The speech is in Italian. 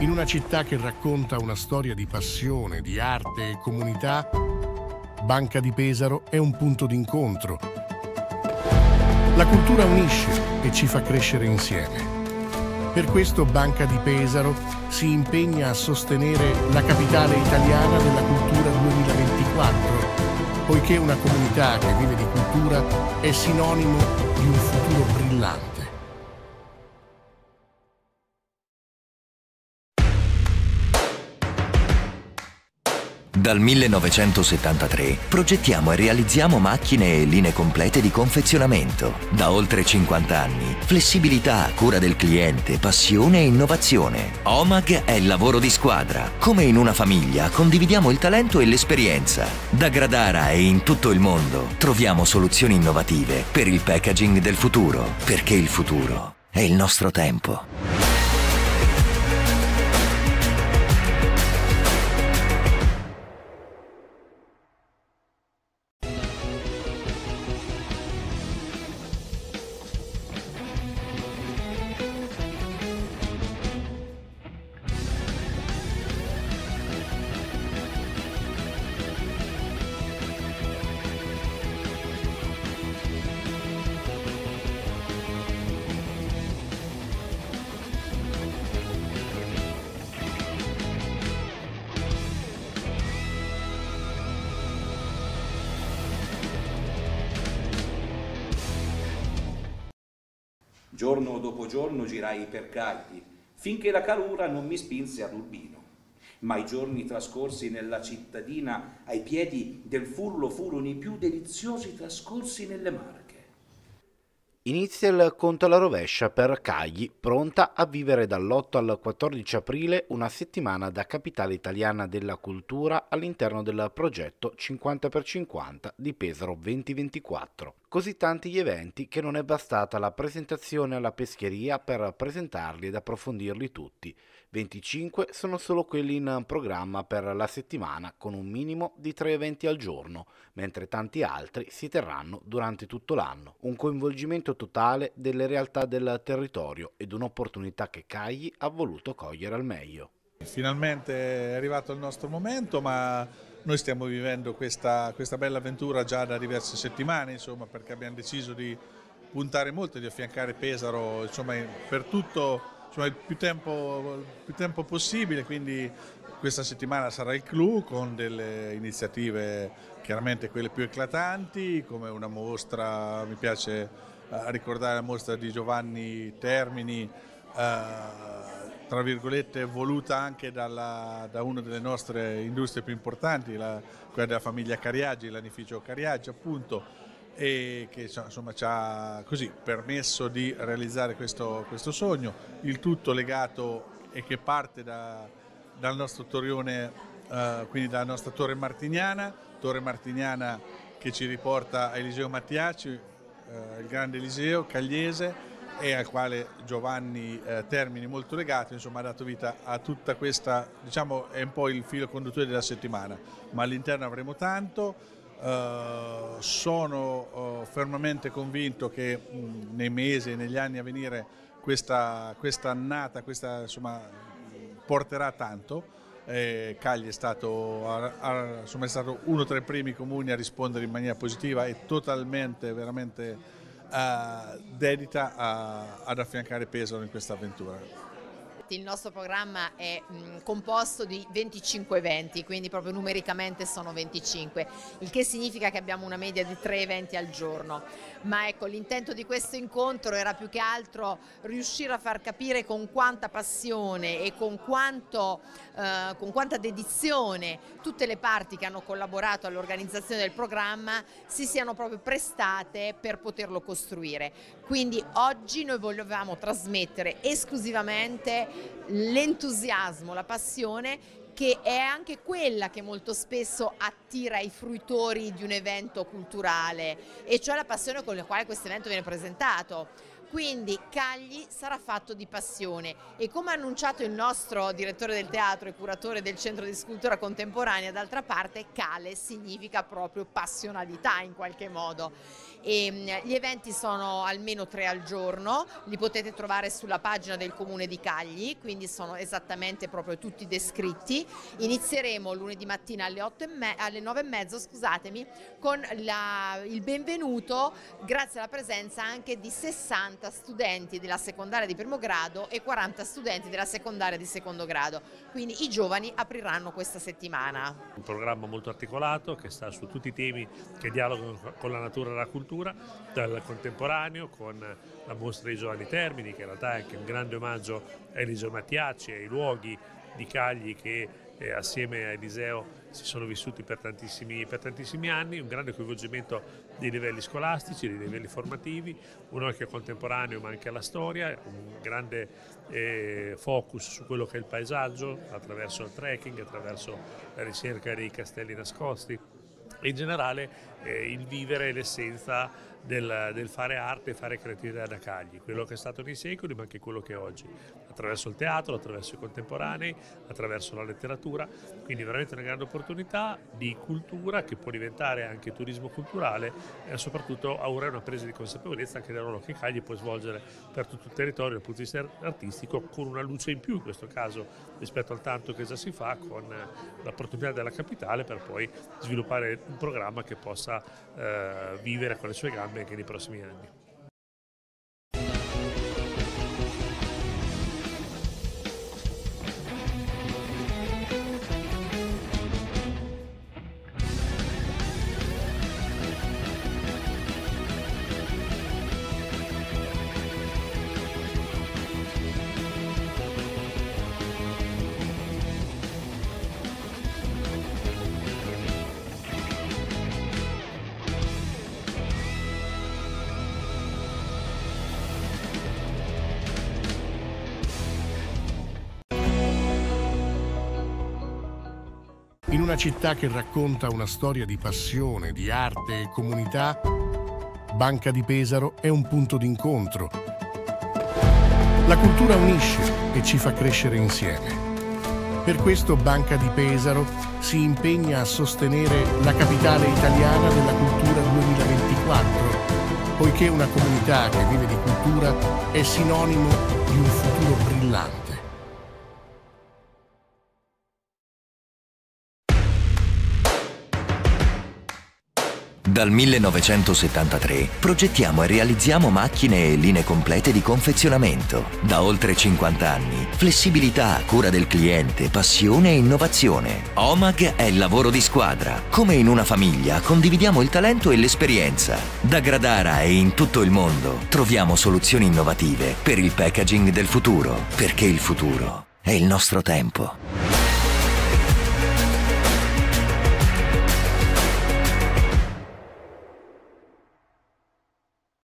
In una città che racconta una storia di passione, di arte e comunità, Banca di Pesaro è un punto d'incontro. La cultura unisce e ci fa crescere insieme. Per questo Banca di Pesaro si impegna a sostenere la capitale italiana della cultura 2024, poiché una comunità che vive di cultura è sinonimo di un futuro brillante. Dal 1973 progettiamo e realizziamo macchine e linee complete di confezionamento. Da oltre 50 anni, flessibilità, cura del cliente, passione e innovazione. Omag è il lavoro di squadra. Come in una famiglia, condividiamo il talento e l'esperienza. Da Gradara e in tutto il mondo troviamo soluzioni innovative per il packaging del futuro, perché il futuro è il nostro tempo. Giorno dopo giorno girai per Cagli, finché la calura non mi spinse ad Urbino. Ma i giorni trascorsi nella cittadina ai piedi del Furlo furono i più deliziosi trascorsi nelle Marche. Inizia il conto alla rovescia per Cagli, pronta a vivere dall'8 al 14 aprile una settimana da capitale italiana della cultura all'interno del progetto 50x50 di Pesaro 2024. Così tanti gli eventi che non è bastata la presentazione alla pescheria per presentarli ed approfondirli tutti. 25 sono solo quelli in programma per la settimana, con un minimo di 3 eventi al giorno, mentre tanti altri si terranno durante tutto l'anno. Un coinvolgimento totale delle realtà del territorio ed un'opportunità che Cagli ha voluto cogliere al meglio. Finalmente è arrivato il nostro momento, ma noi stiamo vivendo questa bella avventura già da diverse settimane, insomma, perché abbiamo deciso di puntare molto, di affiancare Pesaro, insomma, per tutto, insomma, il più tempo possibile. Quindi questa settimana sarà il clou con delle iniziative, chiaramente quelle più eclatanti, come una mostra. Mi piace ricordare la mostra di Giovanni Termini, tra virgolette voluta anche da una delle nostre industrie più importanti, quella della famiglia Cariaggi, l'anificio Cariaggi appunto, e che insomma ci ha così permesso di realizzare questo sogno, il tutto legato e che parte dal nostro torrione, quindi dalla nostra Torre Martiniana che ci riporta a Eliseo Mattiaci, il grande Eliseo Cagliese, e al quale Giovanni Termini molto legato, insomma, ha dato vita a tutta questa, diciamo, è un po' il filo conduttore della settimana, ma all'interno avremo tanto. Sono fermamente convinto che nei mesi e negli anni a venire questa annata, insomma, porterà tanto. Cagli è stato uno tra i primi comuni a rispondere in maniera positiva e totalmente, veramente dedita ad affiancare Pesaro in questa avventura. Il nostro programma è composto di 25 eventi, quindi proprio numericamente sono 25, il che significa che abbiamo una media di 3 eventi al giorno. Ma ecco, l'intento di questo incontro era più che altro riuscire a far capire con quanta passione e con quanta dedizione tutte le parti che hanno collaborato all'organizzazione del programma si siano proprio prestate per poterlo costruire. Quindi oggi noi volevamo trasmettere esclusivamente l'entusiasmo, la passione, che è anche quella che molto spesso attira i fruitori di un evento culturale, e cioè la passione con la quale questo evento viene presentato. Quindi Cagli sarà fatto di passione e, come ha annunciato il nostro direttore del teatro e curatore del Centro di Scultura Contemporanea, d'altra parte Cale significa proprio passionalità in qualche modo. E gli eventi sono almeno 3 al giorno, li potete trovare sulla pagina del Comune di Cagli, quindi sono esattamente proprio tutti descritti. Inizieremo lunedì mattina alle 9:30, scusatemi, con il benvenuto, grazie alla presenza anche di 60 studenti della secondaria di primo grado e 40 studenti della secondaria di secondo grado, quindi i giovani apriranno questa settimana. Un programma molto articolato che sta su tutti i temi che dialogano con la natura e la cultura, dal contemporaneo con la mostra dei Giovani Termini, che in realtà è anche un grande omaggio a Eliseo Mattiacci e ai luoghi di Cagli che assieme a Eliseo si sono vissuti per tantissimi anni, un grande coinvolgimento dei livelli scolastici, dei livelli formativi, un occhio contemporaneo ma anche alla storia, un grande focus su quello che è il paesaggio attraverso il trekking, attraverso la ricerca dei castelli nascosti e in generale il vivere l'essenza del fare arte e fare creatività da Cagli, quello che è stato nei secoli ma anche quello che è oggi, attraverso il teatro, attraverso i contemporanei, attraverso la letteratura, quindi veramente una grande opportunità di cultura che può diventare anche turismo culturale e soprattutto augurare una presa di consapevolezza anche del ruolo che Cagli può svolgere per tutto il territorio dal punto di vista artistico, con una luce in più in questo caso rispetto al tanto che già si fa, con l'opportunità della capitale per poi sviluppare un programma che possa vivere con le sue gambe anche nei prossimi anni. In una città che racconta una storia di passione, di arte e comunità, Banca di Pesaro è un punto d'incontro. La cultura unisce e ci fa crescere insieme. Per questo Banca di Pesaro si impegna a sostenere la capitale italiana della cultura 2024, poiché una comunità che vive di cultura è sinonimo di un futuro brillante. Dal 1973 progettiamo e realizziamo macchine e linee complete di confezionamento. Da oltre 50 anni, flessibilità, cura del cliente, passione e innovazione. Omag è il lavoro di squadra. Come in una famiglia, condividiamo il talento e l'esperienza. Da Gradara e in tutto il mondo troviamo soluzioni innovative per il packaging del futuro, perché il futuro è il nostro tempo.